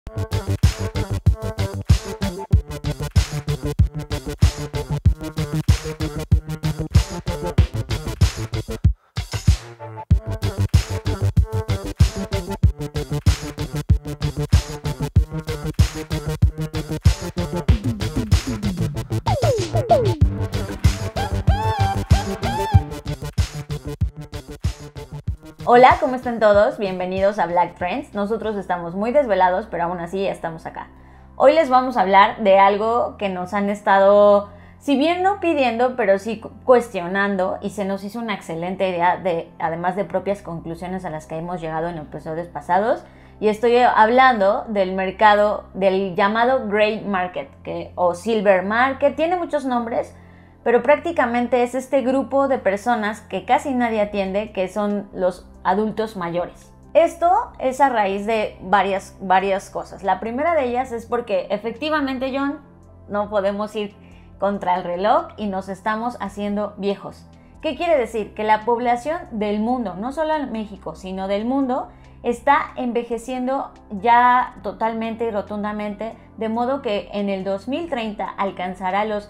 Hola, ¿cómo están todos? Bienvenidos a Black Trends. Nosotros estamos muy desvelados, pero aún así estamos acá. Hoy les vamos a hablar de algo que nos han estado, si bien no pidiendo, pero sí cuestionando, y se nos hizo una excelente idea, además de propias conclusiones a las que hemos llegado en episodios pasados. Y estoy hablando del mercado, del llamado Gray Market, o Silver Market, tiene muchos nombres, pero prácticamente es este grupo de personas que casi nadie atiende, que son los adultos mayores. Esto es a raíz de varias cosas. La primera de ellas es porque efectivamente, John, no podemos ir contra el reloj y nos estamos haciendo viejos. ¿Qué quiere decir? Que la población del mundo, no solo en México, sino del mundo, está envejeciendo ya totalmente y rotundamente, de modo que en el 2030 alcanzará los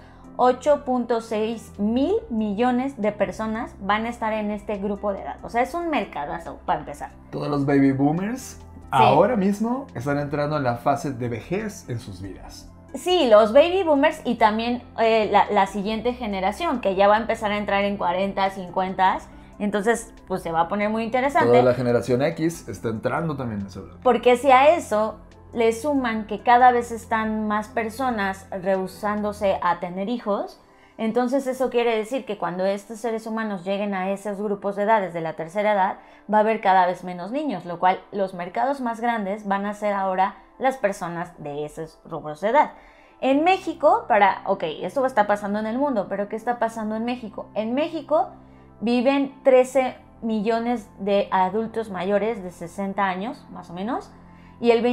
8.6 mil millones de personas van a estar en este grupo de edad. O sea, es un mercadazo para empezar. Todos los baby boomers ahora mismo están entrando en la fase de vejez en sus vidas. Sí, los baby boomers y también la siguiente generación, que ya va a empezar a entrar en 40, 50. Entonces, pues se va a poner muy interesante. Toda la generación X está entrando también en eso. Porque si a eso le suman que cada vez están más personas rehusándose a tener hijos, entonces eso quiere decir que cuando estos seres humanos lleguen a esos grupos de edades de la tercera edad, va a haber cada vez menos niños, lo cual los mercados más grandes van a ser ahora las personas de esos rubros de edad. En México, esto está pasando en el mundo, pero ¿qué está pasando en México? En México viven 13 millones de adultos mayores de 60 años, más o menos, y el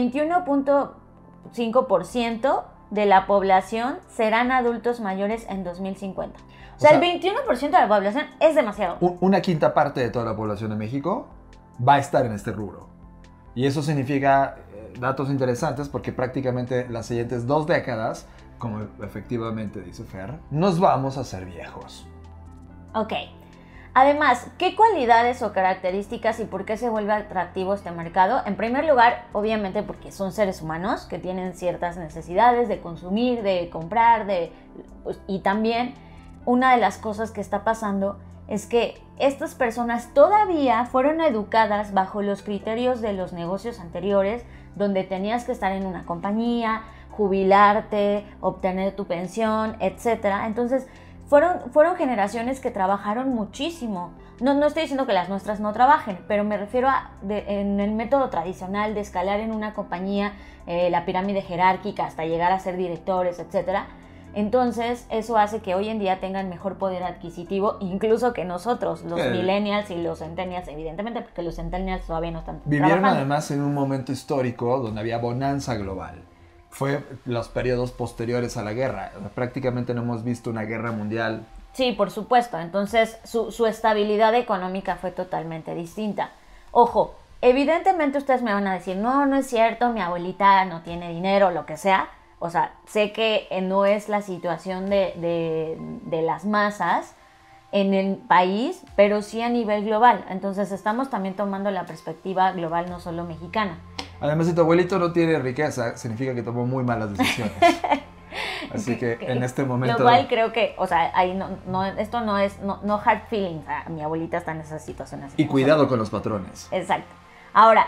21.5% de la población serán adultos mayores en 2050. O sea, el 21% de la población es demasiado. Una quinta parte de toda la población de México va a estar en este rubro. Y eso significa datos interesantes porque prácticamente las siguientes 2 décadas, como efectivamente dice Fer, nos vamos a hacer viejos. Ok. Además, ¿qué cualidades o características y por qué se vuelve atractivo este mercado? En primer lugar, obviamente porque son seres humanos que tienen ciertas necesidades de consumir, de comprar, y también una de las cosas que está pasando es que estas personas todavía fueron educadas bajo los criterios de los negocios anteriores, donde tenías que estar en una compañía, jubilarte, obtener tu pensión, etc. Entonces, fueron generaciones que trabajaron muchísimo. No estoy diciendo que las nuestras no trabajen, pero me refiero en el método tradicional de escalar en una compañía, la pirámide jerárquica hasta llegar a ser directores, etc. Entonces, eso hace que hoy en día tengan mejor poder adquisitivo, incluso que nosotros, los millennials y los centennials, evidentemente, porque los centennials todavía no están Vivieron trabajando. Además en un momento histórico donde había bonanza global. Fue los periodos posteriores a la guerra. Prácticamente no hemos visto una guerra mundial. Sí, por supuesto. Entonces, su estabilidad económica fue totalmente distinta. Ojo, evidentemente ustedes me van a decir, no es cierto, mi abuelita no tiene dinero, lo que sea. O sea, sé que no es la situación de las masas en el país, pero sí a nivel global. Entonces, estamos también tomando la perspectiva global, no solo mexicana. Además, si tu abuelito no tiene riqueza, significa que tomó muy malas decisiones. Así que en este momento... Lo cual creo que, o sea, ahí esto no es hard feelings. Mi abuelita está en esa situación así. Y cuidado con los patrones. Exacto. Ahora,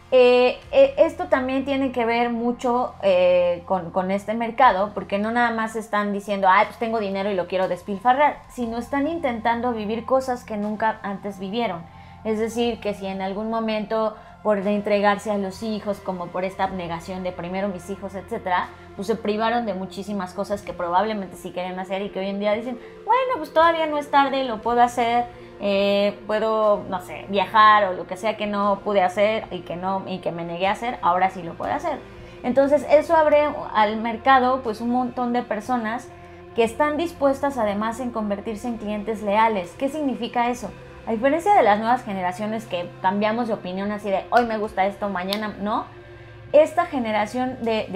esto también tiene que ver mucho con este mercado, porque no nada más están diciendo, pues tengo dinero y lo quiero despilfarrar, sino están intentando vivir cosas que nunca antes vivieron. Es decir, que si en algún momento por entregarse a los hijos, como por esta abnegación de primero mis hijos, etcétera, pues se privaron de muchísimas cosas que probablemente sí querían hacer y que hoy en día dicen, bueno, pues todavía no es tarde, lo puedo hacer, puedo, no sé, viajar o lo que sea que no pude hacer y que me negué a hacer, ahora sí lo puedo hacer. Entonces eso abre al mercado pues un montón de personas que están dispuestas además en convertirse en clientes leales. ¿Qué significa eso? A diferencia de las nuevas generaciones que cambiamos de opinión así de hoy me gusta esto, mañana no, esta generación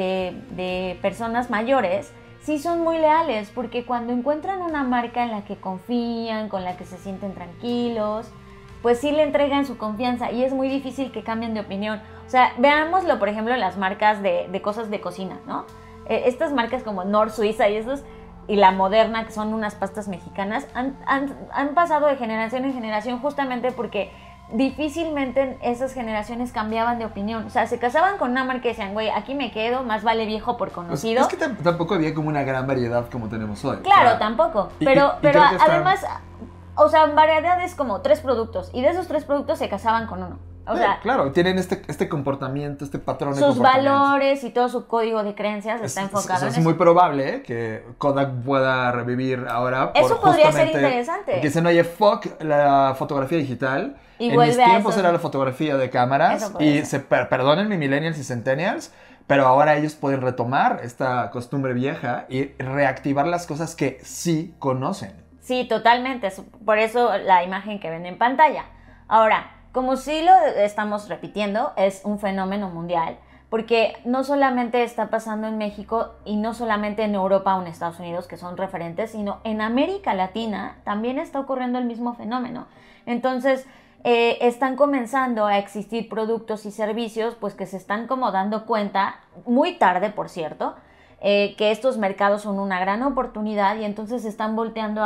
de personas mayores sí son muy leales, porque cuando encuentran una marca en la que confían, con la que se sienten tranquilos, pues sí le entregan su confianza y es muy difícil que cambien de opinión. O sea, veámoslo, por ejemplo, en las marcas de cosas de cocina, ¿no? Estas marcas como Nor Suiza y la Moderna, que son unas pastas mexicanas, han pasado de generación en generación justamente porque difícilmente esas generaciones cambiaban de opinión. O sea, se casaban con una marca y decían, güey, aquí me quedo, más vale viejo por conocido. Es que tampoco había como una gran variedad como tenemos hoy. Claro, o sea, tampoco. Pero además, o sea, variedad es como 3 productos. Y de esos 3 productos se casaban con uno. O sea, claro, tienen este comportamiento, este patrón de sus comportamiento. valores y todo su código de creencias está enfocado en eso. Es muy probable que Kodak pueda revivir ahora. Eso podría ser interesante. Porque dicen, oye, fuck la fotografía digital. Y en mis tiempos era la fotografía de cámaras. Y perdónenme, millennials y centennials, pero ahora ellos pueden retomar esta costumbre vieja y reactivar las cosas que sí conocen. Sí, totalmente. Por eso la imagen que ven en pantalla. Ahora, como sí lo estamos repitiendo, es un fenómeno mundial, porque no solamente está pasando en México y no solamente en Europa o en Estados Unidos, que son referentes, sino en América Latina también está ocurriendo el mismo fenómeno. Entonces, están comenzando a existir productos y servicios pues que se están como dando cuenta, muy tarde por cierto, que estos mercados son una gran oportunidad y entonces están volteando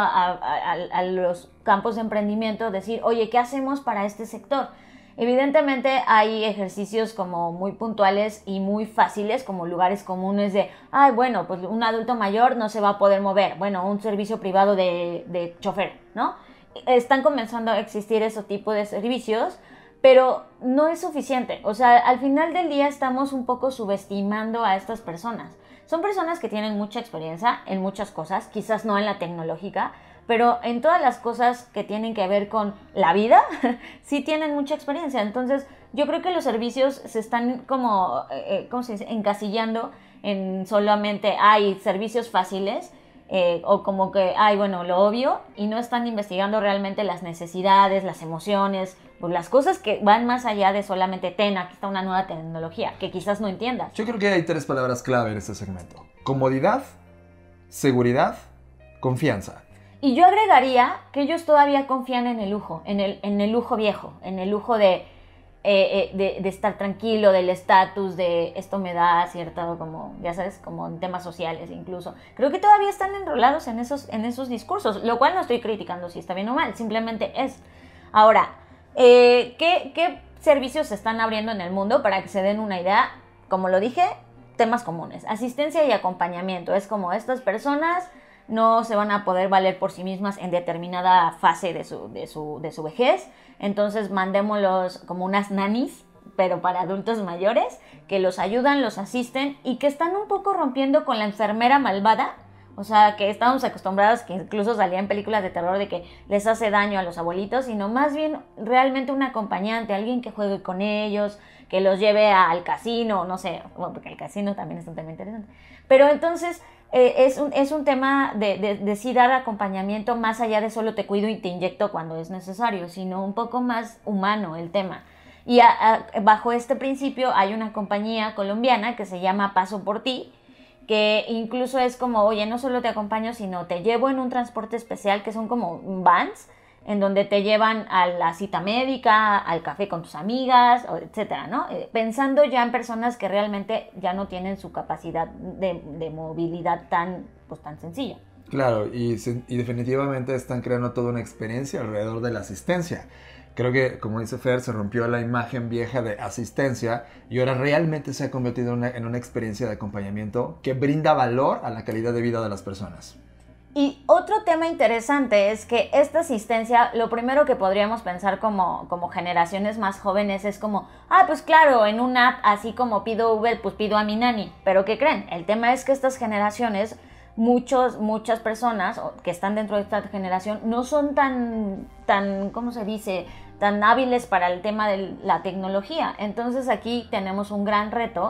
a los campos de emprendimiento, decir, oye, ¿qué hacemos para este sector? Evidentemente hay ejercicios como muy puntuales y muy fáciles, como lugares comunes de, ay, bueno, pues un adulto mayor no se va a poder mover, bueno, un servicio privado de chofer, ¿no? Están comenzando a existir ese tipo de servicios, pero no es suficiente. O sea, al final del día estamos un poco subestimando a estas personas. Son personas que tienen mucha experiencia en muchas cosas, quizás no en la tecnológica, pero en todas las cosas que tienen que ver con la vida, sí tienen mucha experiencia. Entonces, yo creo que los servicios se están como, ¿cómo se dice?, encasillando en solamente hay servicios fáciles, o como que, ay, bueno, lo obvio, y no están investigando realmente las necesidades, las emociones, pues las cosas que van más allá de solamente aquí está una nueva tecnología, que quizás no entiendas. Yo creo que hay 3 palabras clave en este segmento: comodidad, seguridad, confianza. Y yo agregaría que ellos todavía confían en el lujo, en el lujo viejo, en el lujo de estar tranquilo, del estatus, de esto me da cierto, como, ya sabes, como en temas sociales incluso. Creo que todavía están enrolados en esos discursos, lo cual no estoy criticando si está bien o mal, simplemente es. Ahora, ¿qué servicios se están abriendo en el mundo para que se den una idea? Como lo dije, temas comunes, asistencia y acompañamiento. Es como estas personas no se van a poder valer por sí mismas en determinada fase de su vejez, entonces mandémoslos como unas nannies, pero para adultos mayores, que los ayudan, los asisten y que están un poco rompiendo con la enfermera malvada. O sea, que estábamos acostumbrados, que incluso salía en películas de terror, de que les hace daño a los abuelitos, sino más bien realmente un acompañante, alguien que juegue con ellos, que los lleve al casino, no sé, bueno, porque el casino también es un tema interesante. Pero entonces es un tema de sí dar acompañamiento más allá de solo te cuido y te inyecto cuando es necesario, sino un poco más humano el tema. Y bajo este principio hay una compañía colombiana que se llama Paso por Ti, que incluso es como, oye, no solo te acompaño, sino te llevo en un transporte especial, que son como vans, en donde te llevan a la cita médica, al café con tus amigas, etcétera, ¿no? Pensando ya en personas que realmente ya no tienen su capacidad de movilidad tan sencilla. Claro, y definitivamente están creando toda una experiencia alrededor de la asistencia. Creo que, como dice Fer, se rompió la imagen vieja de asistencia y ahora realmente se ha convertido en una experiencia de acompañamiento que brinda valor a la calidad de vida de las personas. Y otro tema interesante es que esta asistencia, lo primero que podríamos pensar como generaciones más jóvenes es como, pues claro, en una app, así como pido Uber, pues pido a mi nani. Pero ¿qué creen? El tema es que estas generaciones, muchas personas que están dentro de esta generación no son tan, ¿cómo se dice?, tan hábiles para el tema de la tecnología. Entonces aquí tenemos un gran reto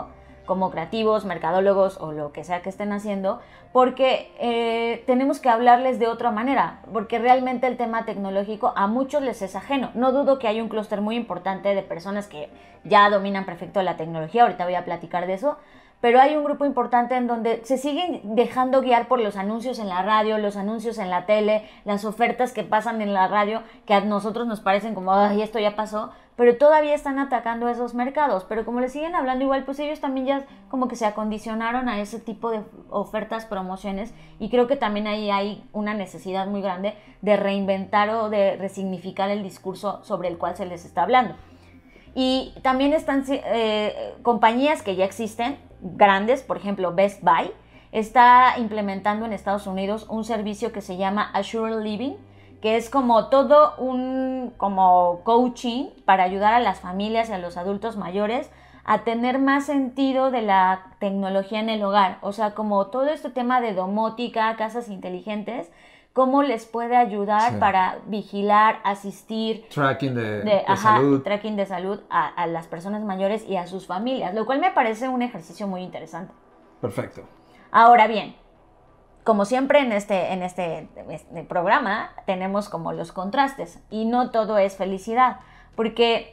como creativos, mercadólogos o lo que sea que estén haciendo, porque tenemos que hablarles de otra manera, porque realmente el tema tecnológico a muchos les es ajeno. No dudo que hay un clúster muy importante de personas que ya dominan perfecto la tecnología, ahorita voy a platicar de eso, pero hay un grupo importante en donde se siguen dejando guiar por los anuncios en la radio, los anuncios en la tele, las ofertas que pasan en la radio, que a nosotros nos parecen como, ay, esto ya pasó, pero todavía están atacando esos mercados. Pero como les siguen hablando igual, pues ellos también ya como que se acondicionaron a ese tipo de ofertas, promociones, y creo que también ahí hay una necesidad muy grande de reinventar o de resignificar el discurso sobre el cual se les está hablando. Y también están compañías que ya existen, grandes, por ejemplo Best Buy, está implementando en Estados Unidos un servicio que se llama Assured Living, que es como todo un como coaching para ayudar a las familias y a los adultos mayores a tener más sentido de la tecnología en el hogar. O sea, como todo este tema de domótica, casas inteligentes, cómo les puede ayudar para vigilar, asistir, tracking de salud, tracking de salud a las personas mayores y a sus familias, lo cual me parece un ejercicio muy interesante. Perfecto. Ahora bien, como siempre en este programa tenemos como los contrastes y no todo es felicidad, porque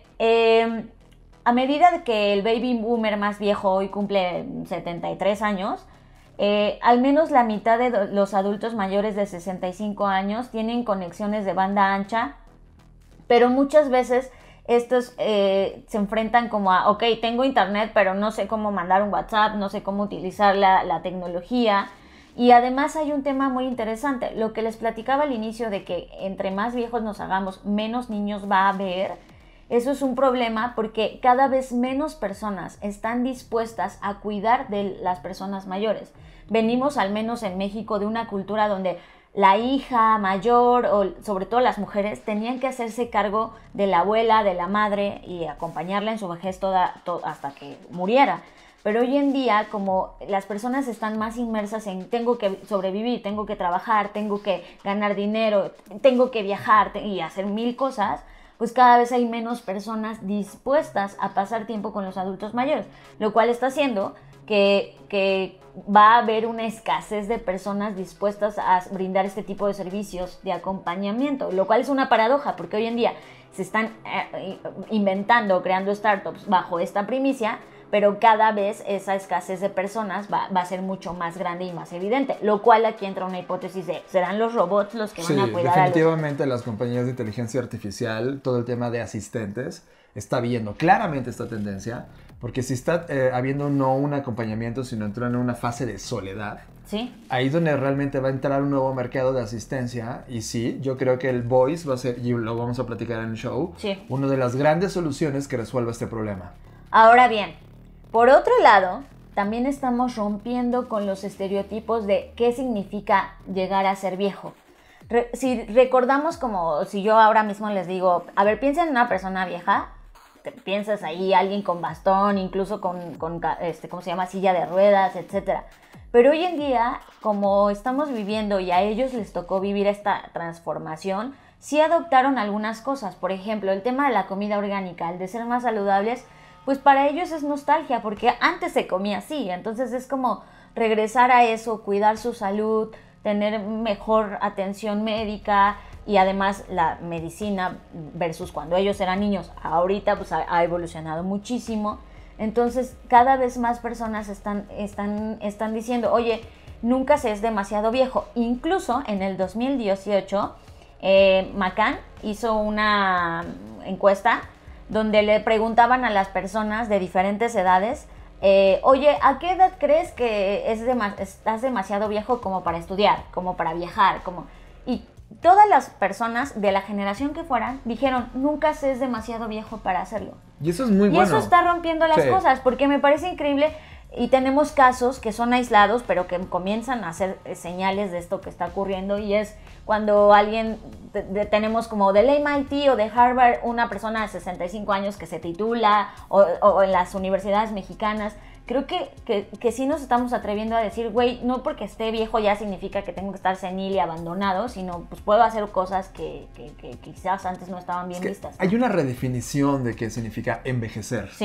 a medida de que el baby boomer más viejo hoy cumple 73 años, al menos la mitad de los adultos mayores de 65 años tienen conexiones de banda ancha, pero muchas veces estos se enfrentan como a, ok, tengo internet, pero no sé cómo mandar un WhatsApp, no sé cómo utilizar la tecnología. Y además hay un tema muy interesante, lo que les platicaba al inicio de que entre más viejos nos hagamos, menos niños va a haber. Eso es un problema porque cada vez menos personas están dispuestas a cuidar de las personas mayores. Venimos, al menos en México, de una cultura donde la hija mayor o sobre todo las mujeres tenían que hacerse cargo de la abuela, de la madre y acompañarla en su vejez hasta que muriera. Pero hoy en día, como las personas están más inmersas en tengo que sobrevivir, tengo que trabajar, tengo que ganar dinero, tengo que viajar y hacer mil cosas, pues cada vez hay menos personas dispuestas a pasar tiempo con los adultos mayores, lo cual está haciendo que va a haber una escasez de personas dispuestas a brindar este tipo de servicios de acompañamiento, lo cual es una paradoja, porque hoy en día se están inventando, creando startups bajo esta primicia, pero cada vez esa escasez de personas va a ser mucho más grande y más evidente, lo cual aquí entra una hipótesis de, ¿serán los robots los que van a cuidar definitivamente las compañías de inteligencia artificial, todo el tema de asistentes, está viendo claramente esta tendencia, porque si está habiendo no un acompañamiento, sino entrar en una fase de soledad, ¿sí? Ahí es donde realmente va a entrar un nuevo mercado de asistencia. Y sí, yo creo que el voice va a ser, y lo vamos a platicar en el show, una de las grandes soluciones que resuelva este problema. Ahora bien, por otro lado, también estamos rompiendo con los estereotipos de qué significa llegar a ser viejo. Si recordamos, como si yo ahora mismo les digo, a ver, piensa en una persona vieja, piensas ahí alguien con bastón, incluso con ¿cómo se llama? Silla de ruedas, etcétera. Pero hoy en día, como estamos viviendo y a ellos les tocó vivir esta transformación, sí adoptaron algunas cosas. Por ejemplo, el tema de la comida orgánica, el de ser más saludables, pues para ellos es nostalgia, porque antes se comía así. Entonces es como regresar a eso, cuidar su salud, tener mejor atención médica y además la medicina versus cuando ellos eran niños. Ahorita pues ha evolucionado muchísimo. Entonces cada vez más personas están diciendo, oye, nunca se es demasiado viejo. Incluso en el 2018, McCann hizo una encuesta donde le preguntaban a las personas de diferentes edades, oye, ¿a qué edad crees que estás demasiado viejo como para estudiar, como para viajar? Y todas las personas de la generación que fueran dijeron, nunca se es demasiado viejo para hacerlo. Y eso es muy bueno. Y eso está rompiendo las cosas, porque me parece increíble. Y tenemos casos que son aislados, pero que comienzan a hacer señales de esto que está ocurriendo, y es cuando alguien, tenemos como del MIT o de Harvard, una persona de 65 años que se titula, o en las universidades mexicanas. Creo que sí nos estamos atreviendo a decir, güey, no porque esté viejo ya significa que tengo que estar senil y abandonado, sino pues puedo hacer cosas que quizás antes no estaban bien vistas, ¿no? Hay una redefinición de qué significa envejecer. Sí.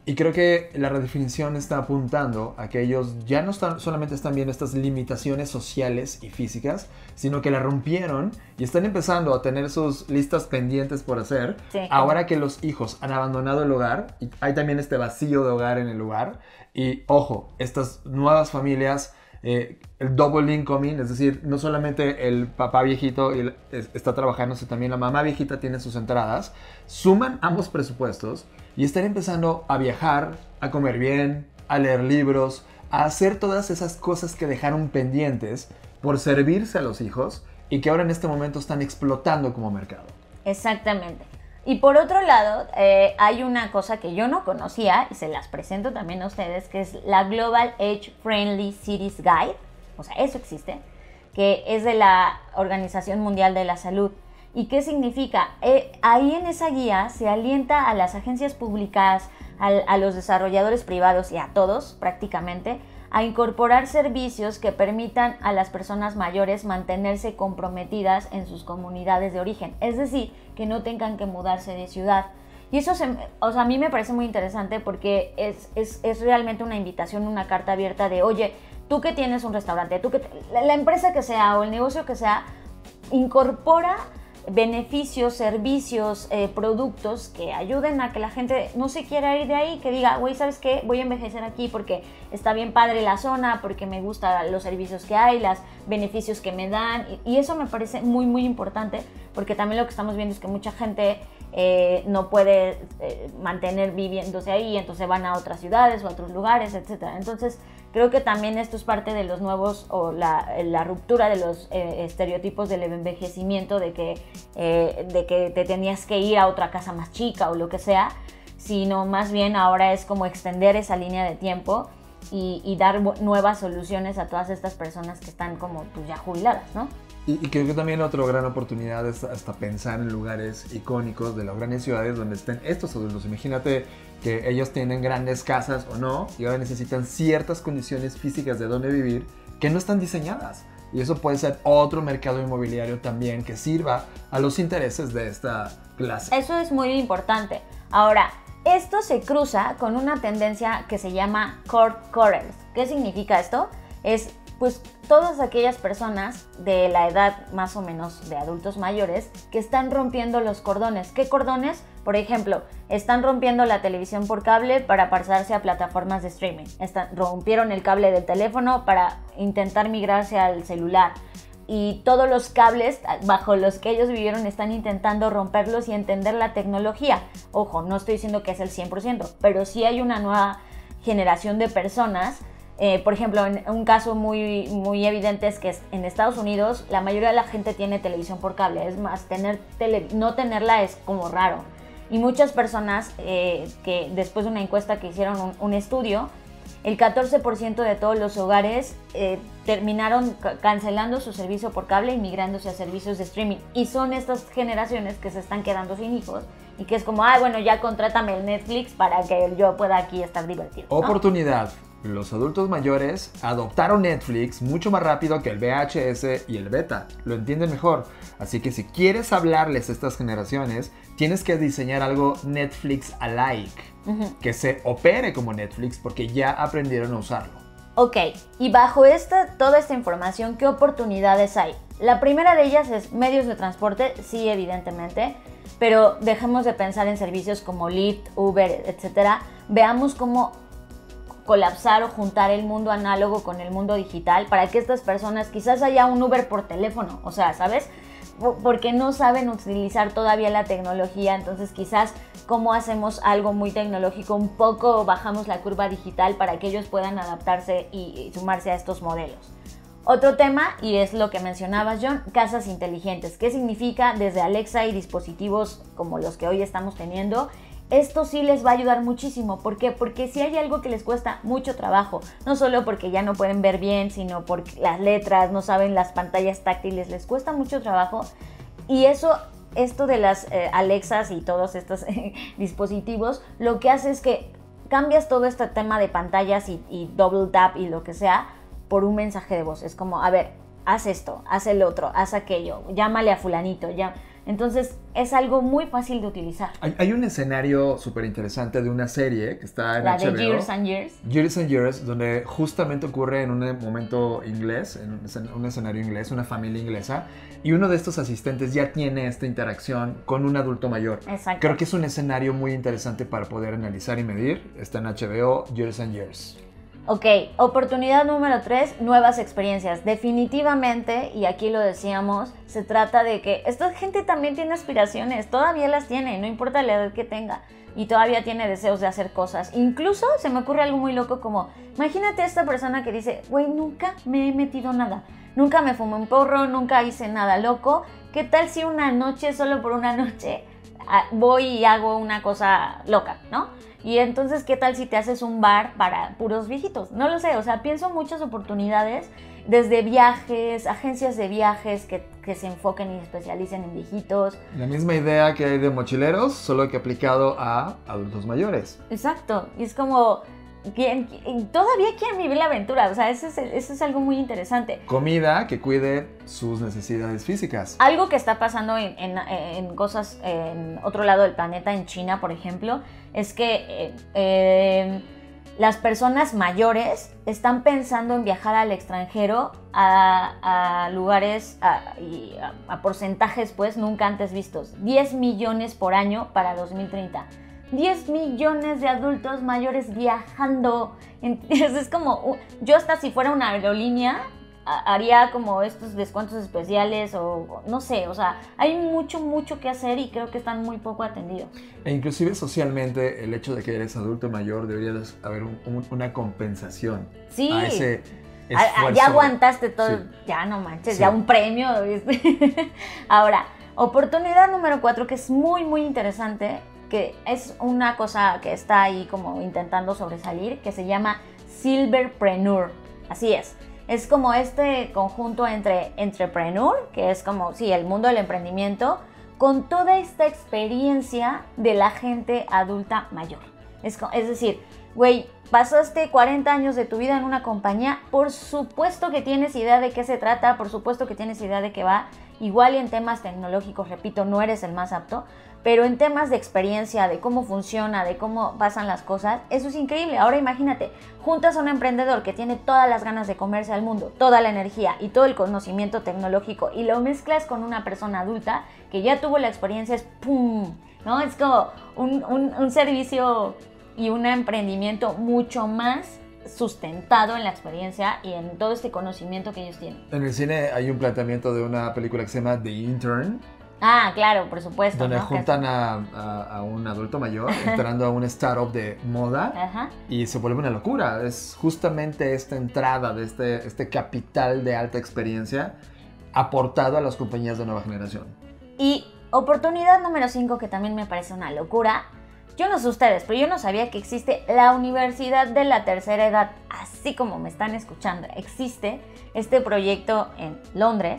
Y creo que la redefinición está apuntando a que ellos ya no solamente están viendo estas limitaciones sociales y físicas, sino que la rompieron y están empezando a tener sus listas pendientes por hacer. Sí. Ahora que los hijos han abandonado el hogar, y hay también este vacío de hogar en el lugar. Y ojo, estas nuevas familias, el double incoming, es decir, no solamente el papá viejito está trabajando, sino también la mamá viejita tiene sus entradas, suman ambos presupuestos y están empezando a viajar, a comer bien, a leer libros, a hacer todas esas cosas que dejaron pendientes por servirse a los hijos y que ahora en este momento están explotando como mercado. Exactamente. Y por otro lado, hay una cosa que yo no conocía y se las presento también a ustedes, que es la Global Age Friendly Cities Guide, o sea, eso existe, que es de la Organización Mundial de la Salud. ¿Y qué significa? Ahí en esa guía se alienta a las agencias públicas, a los desarrolladores privados y a todos prácticamente, a incorporar servicios que permitan a las personas mayores mantenerse comprometidas en sus comunidades de origen. Es decir, que no tengan que mudarse de ciudad. Y eso a mí me parece muy interesante porque es realmente una invitación, una carta abierta de, oye, tú que tienes un restaurante, la empresa que sea o el negocio que sea, incorpora beneficios, servicios, productos que ayuden a que la gente no se quiera ir de ahí, que diga, güey, ¿sabes qué? Voy a envejecer aquí porque está bien padre la zona, porque me gustan los servicios que hay, los beneficios que me dan, y eso me parece muy, muy importante, porque también lo que estamos viendo es que mucha gente no puede mantener viviéndose ahí, entonces van a otras ciudades o a otros lugares, etc. Entonces, creo que también esto es parte de los nuevos, o la ruptura de los estereotipos del envejecimiento, de que te tenías que ir a otra casa más chica o lo que sea, sino más bien ahora es como extender esa línea de tiempo y dar nuevas soluciones a todas estas personas que están como pues, ya jubiladas, ¿no? Y creo que también otra gran oportunidad es hasta pensar en lugares icónicos de las grandes ciudades donde estén estos adultos. Imagínate que ellos tienen grandes casas o no y ahora necesitan ciertas condiciones físicas de dónde vivir que no están diseñadas. Y eso puede ser otro mercado inmobiliario también que sirva a los intereses de esta clase. Eso es muy importante. Ahora, esto se cruza con una tendencia que se llama court cuddles. ¿Qué significa esto? Es pues todas aquellas personas de la edad más o menos de adultos mayores que están rompiendo los cordones. ¿Qué cordones? Por ejemplo, están rompiendo la televisión por cable para pasarse a plataformas de streaming. Rompieron el cable del teléfono para intentar migrarse al celular. Y todos los cables bajo los que ellos vivieron están intentando romperlos y entender la tecnología. Ojo, no estoy diciendo que es el 100%, pero sí hay una nueva generación de personas. Por ejemplo, en un caso muy, muy evidente es que en Estados Unidos la mayoría de la gente tiene televisión por cable. Es más, no tenerla es como raro. Y muchas personas que después de una encuesta que hicieron un estudio, el 14% de todos los hogares terminaron cancelando su servicio por cable y migrándose a servicios de streaming. Y son estas generaciones que se están quedando sin hijos y que es como, bueno, ya contrátame el Netflix para que yo pueda aquí estar divertido, ¿no? Oportunidad. Los adultos mayores adoptaron Netflix mucho más rápido que el VHS y el beta. Lo entienden mejor. Así que si quieres hablarles a estas generaciones, tienes que diseñar algo Netflix-alike. Que se opere como Netflix porque ya aprendieron a usarlo. Ok, y bajo toda esta información, ¿qué oportunidades hay? La primera de ellas es medios de transporte, sí, evidentemente, pero dejemos de pensar en servicios como Lyft, Uber, etc. Veamos cómo colapsar o juntar el mundo análogo con el mundo digital para que estas personas, quizás haya un Uber por teléfono, o sea, ¿sabes? Porque no saben utilizar todavía la tecnología, entonces quizás cómo hacemos algo muy tecnológico, un poco bajamos la curva digital para que ellos puedan adaptarse y sumarse a estos modelos. Otro tema, y es lo que mencionabas, John, casas inteligentes. ¿Qué significa? Desde Alexa y dispositivos como los que hoy estamos teniendo. Esto sí les va a ayudar muchísimo. ¿Por qué? Porque si hay algo que les cuesta mucho trabajo, no solo porque ya no pueden ver bien, sino porque las letras, no saben las pantallas táctiles, les cuesta mucho trabajo. Y esto de las Alexas y todos estos dispositivos, lo que hace es que cambias todo este tema de pantallas y double tap y lo que sea por un mensaje de voz. Es como, a ver, haz esto, haz el otro, haz aquello, llámale a fulanito, Entonces es algo muy fácil de utilizar. Hay un escenario súper interesante de una serie que está en La HBO. de Years and Years. Years and Years, donde justamente ocurre en un momento inglés, en un escenario inglés, una familia inglesa, y uno de estos asistentes ya tiene esta interacción con un adulto mayor. Exacto. Creo que es un escenario muy interesante para poder analizar y medir. Está en HBO, Years and Years. Ok, oportunidad número 3, nuevas experiencias. Definitivamente, y aquí lo decíamos, se trata de que esta gente también tiene aspiraciones, todavía las tiene, no importa la edad que tenga, y todavía tiene deseos de hacer cosas. Incluso se me ocurre algo muy loco como, imagínate a esta persona que dice, güey, nunca me he metido nada, nunca me fumé un porro, nunca hice nada loco. ¿Qué tal si una noche, solo por una noche, voy y hago una cosa loca, ¿no? Y entonces, ¿qué tal si te haces un bar para puros viejitos? No lo sé, o sea, pienso muchas oportunidades, desde viajes, agencias de viajes que se enfoquen y especialicen en viejitos. La misma idea que hay de mochileros, solo que aplicado a adultos mayores. Exacto, y es como, todavía quieren vivir la aventura, o sea, eso es algo muy interesante. Comida que cuide sus necesidades físicas. Algo que está pasando en cosas en otro lado del planeta, en China, por ejemplo, es que las personas mayores están pensando en viajar al extranjero a lugares, a porcentajes pues nunca antes vistos. 10 millones por año para 2030. 10 millones de adultos mayores viajando. Entonces es como, yo hasta si fuera una aerolínea, haría como estos descuentos especiales o no sé, o sea, hay mucho que hacer y creo que están muy poco atendidos. E inclusive socialmente el hecho de que eres adulto mayor debería haber una compensación Sí. a ese esfuerzo. Ya aguantaste todo, Sí. ya no manches, Sí. ya un premio, ¿viste? Ahora, oportunidad número 4 que es muy interesante, que es una cosa que está ahí como intentando sobresalir, que se llama Silverpreneur. Así es. Es como este conjunto entre entrepreneur, que es como, sí, el mundo del emprendimiento, con toda esta experiencia de la gente adulta mayor. Es decir, güey, pasaste 40 años de tu vida en una compañía, por supuesto que tienes idea de qué se trata, por supuesto que tienes idea de qué va. Igual y en temas tecnológicos, repito, no eres el más apto, pero en temas de experiencia, de cómo funciona, de cómo pasan las cosas, eso es increíble. Ahora imagínate, juntas a un emprendedor que tiene todas las ganas de comerse al mundo, toda la energía y todo el conocimiento tecnológico y lo mezclas con una persona adulta que ya tuvo la experiencia, es ¡pum! ¿No? Es como un servicio y un emprendimiento mucho más sustentado en la experiencia y en todo este conocimiento que ellos tienen. En el cine hay un planteamiento de una película que se llama The Intern, Ah, claro, por supuesto. donde ¿no? juntan a un adulto mayor entrando a un startup de moda. Ajá. Y se vuelve una locura. Es justamente esta entrada de este capital de alta experiencia aportado a las compañías de nueva generación. Y oportunidad número 5, que también me parece una locura. Yo no sé ustedes, pero yo no sabía que existe la Universidad de la Tercera Edad. Así como me están escuchando, existe este proyecto en Londres.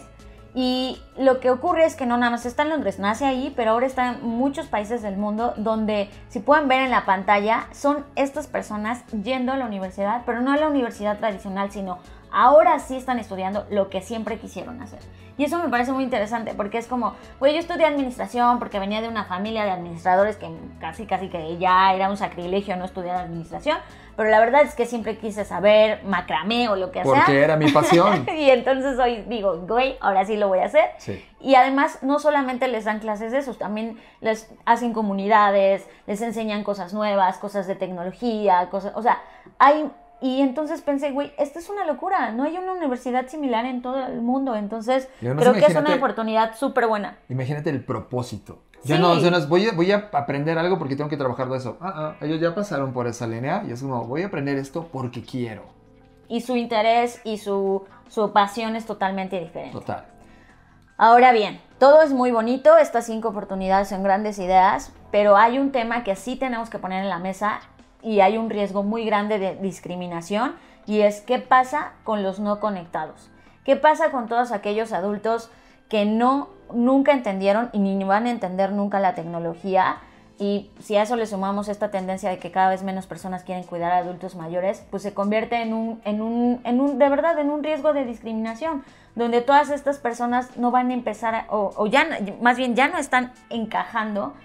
Y lo que ocurre es que no nada más está en Londres, nace ahí, pero ahora está en muchos países del mundo donde, si pueden ver en la pantalla, son estas personas yendo a la universidad, pero no a la universidad tradicional, sino ahora sí están estudiando lo que siempre quisieron hacer. Y eso me parece muy interesante porque es como, güey, yo estudié administración porque venía de una familia de administradores que casi que ya era un sacrilegio no estudiar administración, pero la verdad es que siempre quise saber macramé o lo que sea. Porque era mi pasión. Y entonces hoy digo, güey, ahora sí lo voy a hacer. Sí. Y además no solamente les dan clases de esos, también les hacen comunidades, les enseñan cosas nuevas, cosas de tecnología, cosas, o sea, hay... Y entonces pensé, güey, esta es una locura, no hay una universidad similar en todo el mundo, entonces creo que es una oportunidad súper buena. Imagínate el propósito. Sí. Ya no es voy a aprender algo porque tengo que trabajar de eso. Ellos ya pasaron por esa línea y es como, voy a aprender esto porque quiero. Y su interés y su pasión es totalmente diferente. Total. Ahora bien, todo es muy bonito, estas 5 oportunidades son grandes ideas, pero hay un tema que sí tenemos que poner en la mesa y hay un riesgo muy grande de discriminación, y es qué pasa con los no conectados. ¿Qué pasa con todos aquellos adultos que nunca entendieron y ni van a entender nunca la tecnología? Y si a eso le sumamos esta tendencia de que cada vez menos personas quieren cuidar a adultos mayores, pues se convierte en de verdad, en un riesgo de discriminación, donde todas estas personas no van a empezar, o ya, más bien ya no están encajando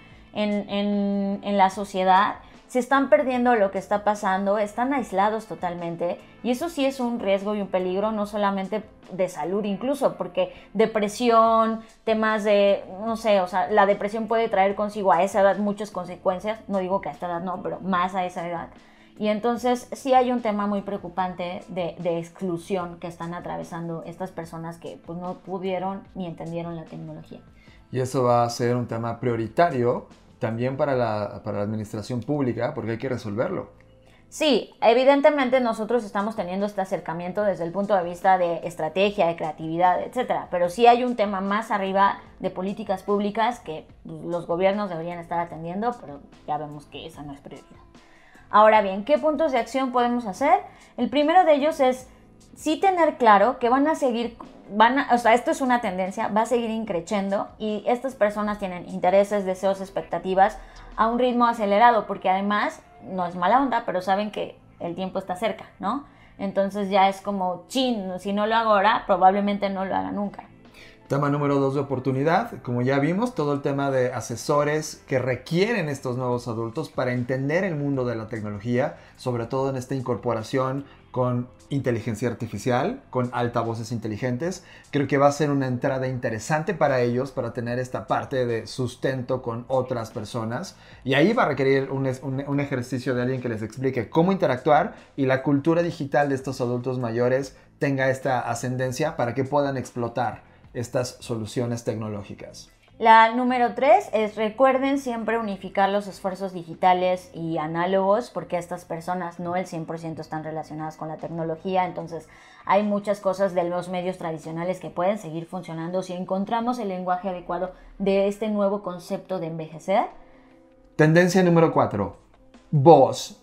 en la sociedad, se están perdiendo lo que está pasando, están aislados totalmente, y eso sí es un riesgo y un peligro, no solamente de salud incluso, porque depresión, temas de, no sé, o sea, la depresión puede traer consigo a esa edad muchas consecuencias, no digo que a esta edad no, pero más a esa edad. Y entonces sí hay un tema muy preocupante de exclusión que están atravesando estas personas que pues no pudieron ni entendieron la tecnología. Y eso va a ser un tema prioritario también para la administración pública, porque hay que resolverlo. Sí, evidentemente nosotros estamos teniendo este acercamiento desde el punto de vista de estrategia, de creatividad, etcétera, pero sí hay un tema más arriba de políticas públicas que los gobiernos deberían estar atendiendo, pero ya vemos que esa no es prioridad. Ahora bien, ¿qué puntos de acción podemos hacer? El primero de ellos es sí tener claro que van a seguir, o sea, esto es una tendencia, va a seguir increciendo y estas personas tienen intereses, deseos, expectativas a un ritmo acelerado, porque además, no es mala onda, pero saben que el tiempo está cerca, ¿no? Entonces ya es como, chin, si no lo hago ahora, probablemente no lo haga nunca. Tema número 2 de oportunidad, como ya vimos, todo el tema de asesores que requieren estos nuevos adultos para entender el mundo de la tecnología, sobre todo en esta incorporación con inteligencia artificial, con altavoces inteligentes. Creo que va a ser una entrada interesante para ellos, para tener esta parte de sustento con otras personas. Y ahí va a requerir un ejercicio de alguien que les explique cómo interactuar y la cultura digital de estos adultos mayores tenga esta ascendencia para que puedan explotar estas soluciones tecnológicas. La número 3 es recuerden siempre unificar los esfuerzos digitales y análogos, porque estas personas no el 100% están relacionadas con la tecnología, entonces hay muchas cosas de los medios tradicionales que pueden seguir funcionando si encontramos el lenguaje adecuado de este nuevo concepto de envejecer. Tendencia número 4. Voz.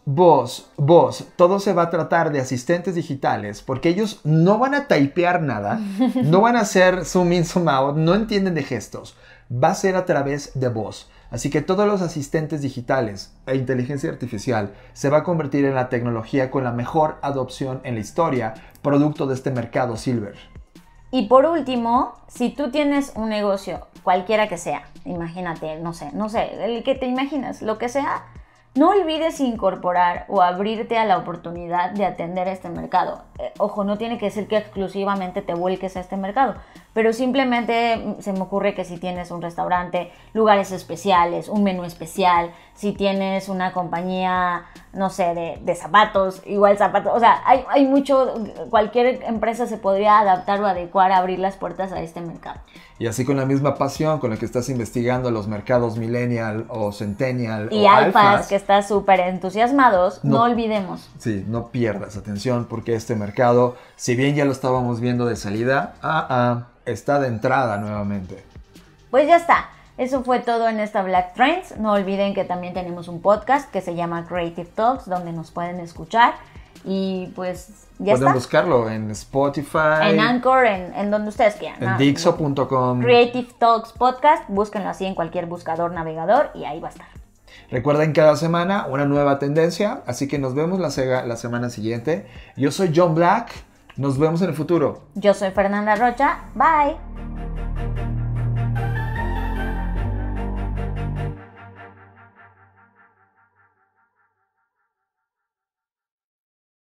Todo se va a tratar de asistentes digitales porque ellos no van a typear nada, no van a hacer zoom in, zoom out, no entienden de gestos. Va a ser a través de voz. Así que todos los asistentes digitales e inteligencia artificial se va a convertir en la tecnología con la mejor adopción en la historia, producto de este mercado silver. Y por último, si tú tienes un negocio, cualquiera que sea, imagínate, no sé, el que te imaginas, lo que sea, no olvides incorporar o abrirte a la oportunidad de atender este mercado. Ojo, no tiene que ser que exclusivamente te vuelques a este mercado, pero simplemente se me ocurre que si tienes un restaurante, lugares especiales, un menú especial, si tienes una compañía, no sé, de zapatos, igual zapatos, o sea, hay mucho, cualquier empresa se podría adaptar o adecuar a abrir las puertas a este mercado. Y así con la misma pasión con la que estás investigando los mercados millennial o centennial y o alfas, que estás súper entusiasmados, no olvidemos. Sí, no pierdas atención porque este mercado, si bien ya lo estábamos viendo de salida, está de entrada nuevamente. Pues ya está. Eso fue todo en esta Black Trends. No olviden que también tenemos un podcast que se llama Creative Talks, donde nos pueden escuchar. Y pues ya está. Pueden buscarlo en Spotify, en Anchor, en donde ustedes quieran. En Dixo.com. Creative Talks Podcast. Búsquenlo así en cualquier buscador, navegador y ahí va a estar. Recuerden cada semana una nueva tendencia. Así que nos vemos la semana siguiente. Yo soy John Black. Nos vemos en el futuro. Yo soy Fernanda Rocha. Bye.